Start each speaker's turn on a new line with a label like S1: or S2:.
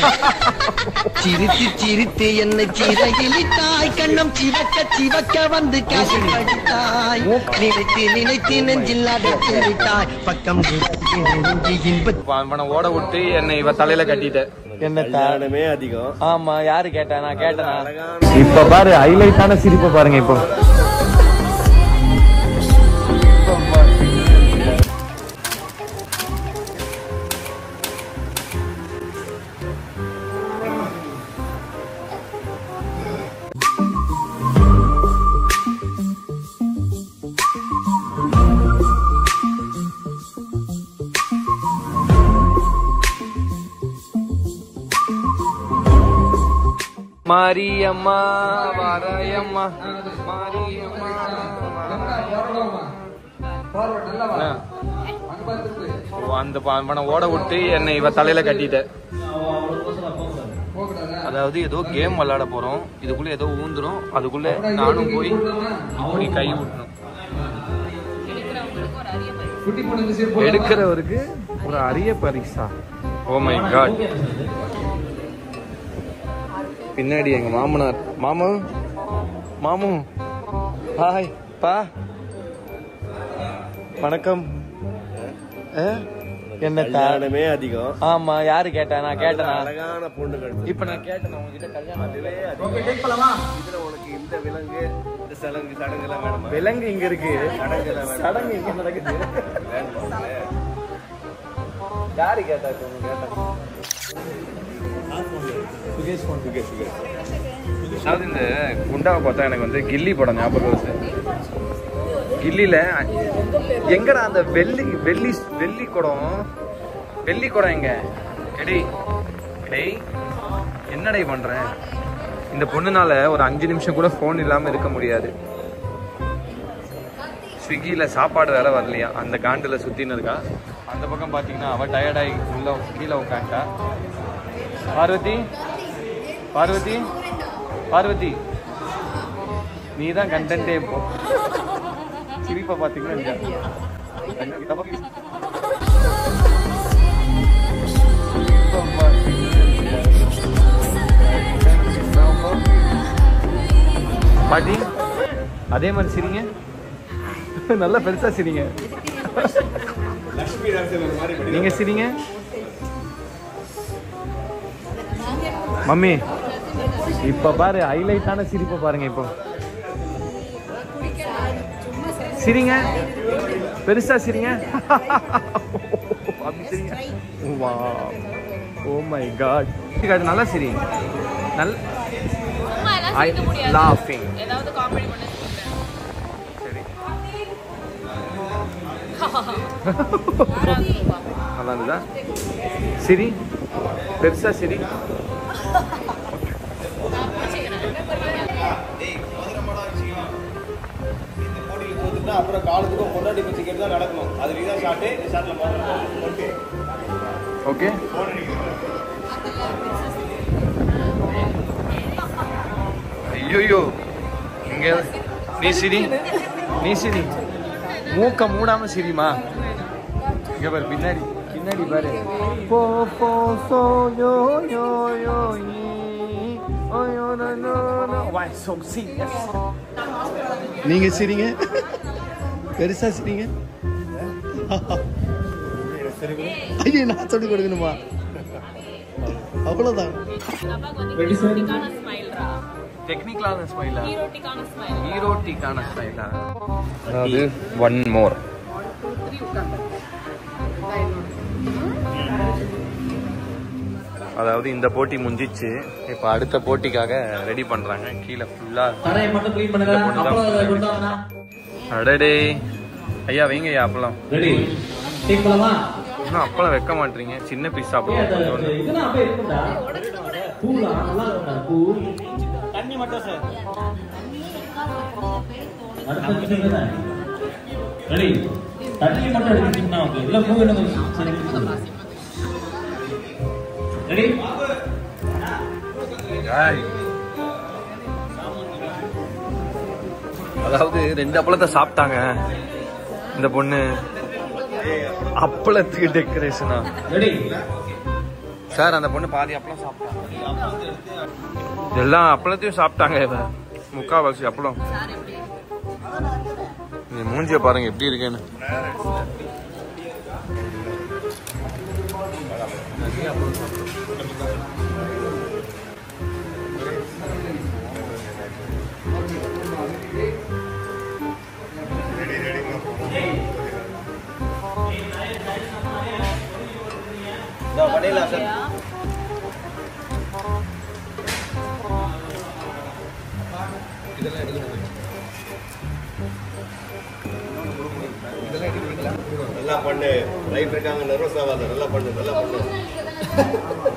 S1: சிரித்து சிரித்து என்னை சீரகிழித்தாய் கண்ணம் சிவக்க சிவக்க வந்து காசித்தாய் நினைத்து நினைத்து நெஞ்சில் அடைத்து விட்டாய் பக்கம்
S2: ஓட விட்டு என்னை இவ தலையில கட்டிட்ட
S3: என்ன தானமே அதிகம்.
S2: ஆமா யாரு கேட்டா நான் கேட்டேனா?
S3: இப்ப பாரு ஹைலைட்டான சிரிப்பை பாருங்க. இப்போ
S2: மாரியம்மா வாராயம்மா மாரியம்மா அந்த அவனை ஓட விட்டு என்னை இவ தலையில கட்டிட்ட. அதாவது ஏதோ கேம் விளையாட போறோம், இதுக்குள்ள ஏதோ ஊந்துரும், அதுக்குள்ள நானும் போய் இப்படி கை விட்டணும். எடுக்கிறவருக்கு ஒரு அரிய பரிசா? Oh my god. பின்னாடி எங்க மாமனார். மாமா மாமு ஹாய் பா வணக்கம்.
S3: என்ன தானமே அதிகம்.
S2: ஆமா யாரு கேட்டா நான் கேட்டேனா?
S3: அழகான பொண்ணுகள்.
S2: இப்ப நான் கேட்டேன் உங்ககிட்ட கல்யாணம்
S3: இதுல உனக்கு இந்த விலங்கு இந்த சடங்கு எல்லாம் வேணுமா?
S2: விலங்கு இங்க இருக்கு, சடங்கு இங்க நடக்குது. யாரு கேட்டா? கேட்டா சுகேஷ் போன். அதாவது இந்த குண்டாவை பார்த்தா எனக்கு வந்து கில்லி படம் ஞாபகம் வருது. கில்லியில எங்கடா அந்த வெள்ளி குடம் எங்க? என்னடை பண்றேன்? இந்த பொண்ணுனால ஒரு 5 நிமிஷம் கூட போன் இல்லாம இருக்க முடியாது. ஸ்விக்கியில சாப்பாடு வேற வரலையா, அந்த காண்டுல சுத்தின்னு இருக்கா. அந்த பக்கம் பாத்தீங்கன்னா அவ டயர்டாகி உள்ள கீழே உட்காந்துட்டா. பார்வதி பார்வதி பார்வதி நீ தான் கண்டென்ட்டே. இப்போ சிரிப்பா பாத்தீங்கன்னா பாட்டி அதே மாதிரி சிரிங்க, நல்லா பெருசா சிரிங்க. நீங்க சிரிங்க மம்மி. இப்ப பாரு ஹைலைட்டான சிரிப்பை பாருங்க. இப்போ சிரிங்க, பெருசா சிரிங்க. சிரிங்க. Oh my god. நல்லா சிரி. நல்ல ஐ லாஃபிங். சரி நல்லா இருந்ததா? சிரி, பெருசா சிரி.
S3: அப்புறம் காலத்துக்கு பொண்டாட்டி பத்தி கேட்டு தான் நடக்கணும். அது நீதான் ஷார்ட்ல போடணும். Okay
S2: okay. ஐயோ இங்க நீ சிரி மூக்க மூடாம சிரிமா. இங்க பாரு பின்னாடி பாரு. போ போ சோ yo yo yo oh yo no no no. Why so serious?
S1: நீங்க சிரிங்க, பெருசா சிரிங்க. ஐயோ நான் சொல்லி கொடுக்கணுமா? அவ்வளவுதான்.
S2: டெக்னிக்கலான ஸ்மைலா, ஹீரோட்டிக்கான ஸ்மைலா. அதாவது ஒன் மோர். அதாவது இந்த போட்டி முடிஞ்சிச்சு. இப்ப அடுத்த போட்டிக்காக ரெடி பண்றாங்க. கீழே ஃபுல்லா அடடே. ஐயா வைங்க ஐயா அப்பளம். இன்னும் அப்பளம் வைக்க மாட்டீங்க, சின்ன பீஸ் சாப்பிடுவோம். அதாவது 2 அப்பளத்தை சாப்பிட்டாங்க இந்த பொண்ணு. அப்பளத்துக்கு டெக்கரேஷனா? சார் அந்த பொண்ணு பாதி அப்பளம் சாப்பிட்டாங்க. எல்லாம் அப்பளத்தையும் சாப்பிட்டாங்க. இவன் முக்கால்வாசி அப்பளம். நீ மூஞ்சிய பாருங்க எப்படி இருக்குன்னு.
S3: பண்ணிடலாம் சார். நல்லா பண்ணு. ரைட் இருக்காங்க, நர்வஸ் ஆகாத. நல்லா பண்ணு, நல்லா பண்ணு.